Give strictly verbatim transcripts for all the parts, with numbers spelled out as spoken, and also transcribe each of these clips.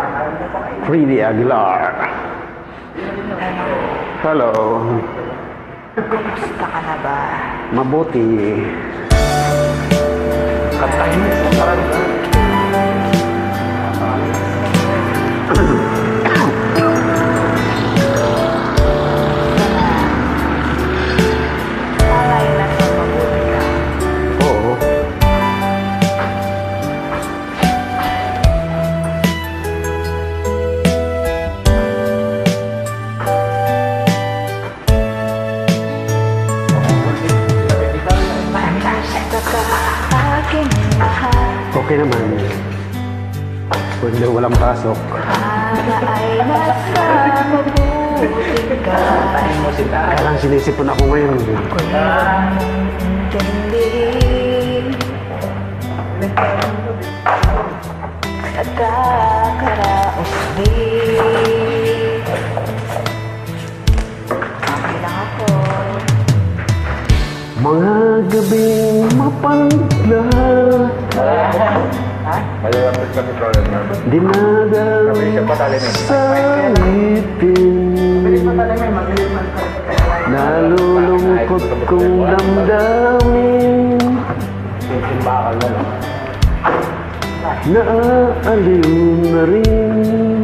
Freddy Aguilar. Hello. Kumusta ka na ba? Mabuti. Kantahin mo sa karanta. Sana'y nasa mabuti ka. Oo. Kumusta ka aking mahal? Okay naman. Pwede walang pasok. Sana ay nasa mabuti ka. Kailang sinisipon ako ngayon. Kung lang intindihin at kakaraos din. Okay lang ako. Mga gabing mapangla, Malalampit kami problem na. dinadal sa ngipin. Nalulungkot kong damdamin, Bakal na lang. naaaliw na rin.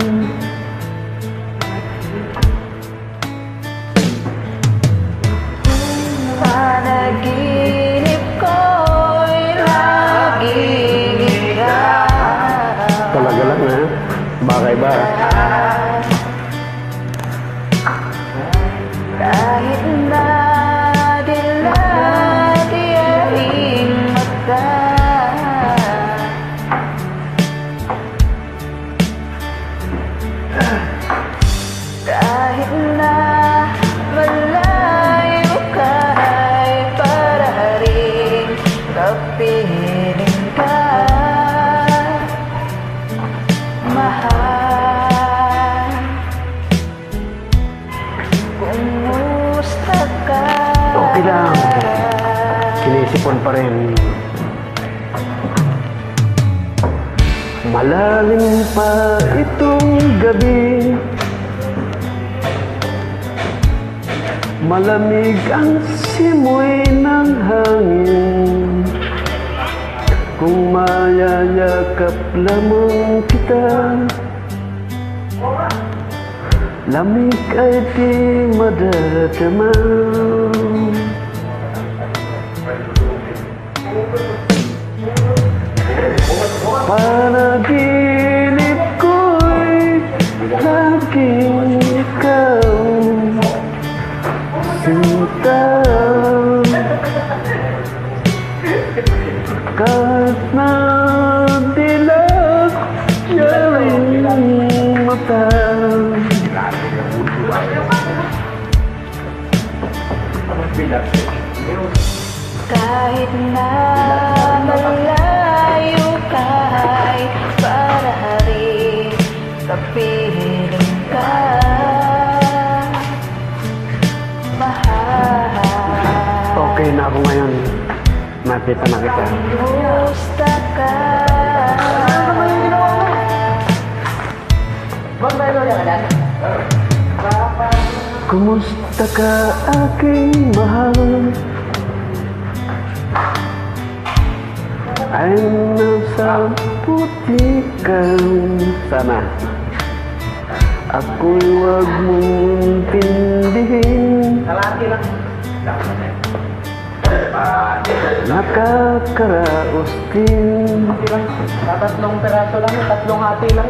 Panaginip ko'y laging ikaw. Talaga lang ha? Bakay ba? Kahit na dilati-aing mata, kahit na malayo ka ay para rin kapiling ka, mahal. Kumusta ka? Okay lang. Sinisipon pa rin. Malalim pa itong gabi, malamig ang simoy ng hangin. Kung mayayakap lamang kita, lamig ay di madadama. Panaginip ko'y laging ikaw, sinta. Kahit na dilag yaring mata, kahit na malayo ka ay para rin kapiling ka, mahal. okay na ako ngayon. Nakita na kita. Kumusta ka? Kumusta ka aking mahal? Ay nasa putikan sana. Ako'y wag mong tindihin. Nakakaraos din. Tatlong peraso lang, tatlong hati lang.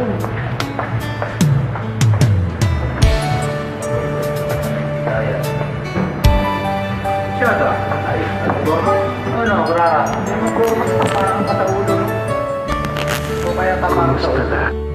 Siya to? Ay, ano, kurara? Parang pataulo. O kaya tapang Kumusta ka?